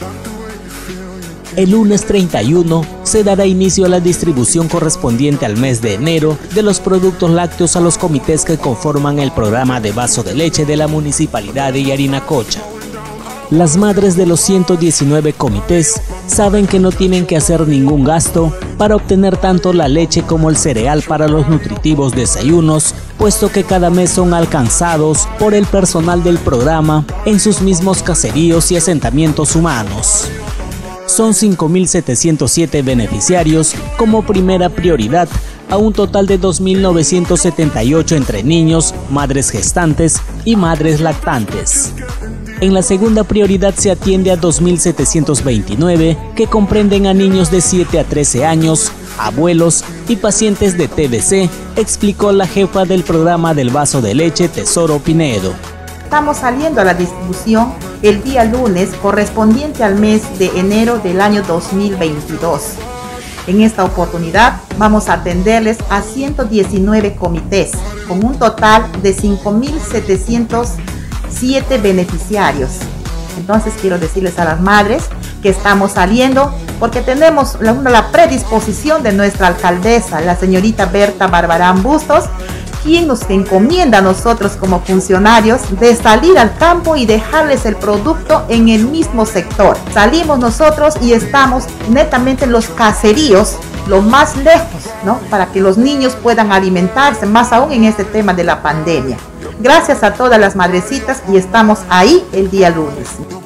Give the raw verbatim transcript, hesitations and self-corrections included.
El lunes treinta y uno se dará inicio a la distribución correspondiente al mes de enero de los productos lácteos a los comités que conforman el programa de vaso de leche de la Municipalidad de Yarinacocha. Las madres de los ciento diecinueve comités saben que no tienen que hacer ningún gasto para obtener tanto la leche como el cereal para los nutritivos desayunos, puesto que cada mes son alcanzados por el personal del programa en sus mismos caseríos y asentamientos humanos. Son cinco mil setecientos siete beneficiarios como primera prioridad a un total de dos mil novecientos setenta y ocho entre niños, madres gestantes y madres lactantes. En la segunda prioridad se atiende a dos mil setecientos veintinueve, que comprenden a niños de siete a trece años, abuelos y pacientes de T B C, explicó la jefa del programa del vaso de leche, Tesoro Pinedo. Estamos saliendo a la distribución el día lunes correspondiente al mes de enero del año dos mil veintidós. En esta oportunidad vamos a atenderles a ciento diecinueve comités con un total de cinco mil setecientos siete beneficiarios. Entonces quiero decirles a las madres que estamos saliendo porque tenemos la, la predisposición de nuestra alcaldesa, la señorita Berta Barbarán Bustos, quien nos encomienda a nosotros como funcionarios de salir al campo y dejarles el producto en el mismo sector. Salimos nosotros y estamos netamente en los caseríos, lo más lejos, ¿no? Para que los niños puedan alimentarse, más aún en este tema de la pandemia. Gracias a todas las madrecitas y estamos ahí el día lunes.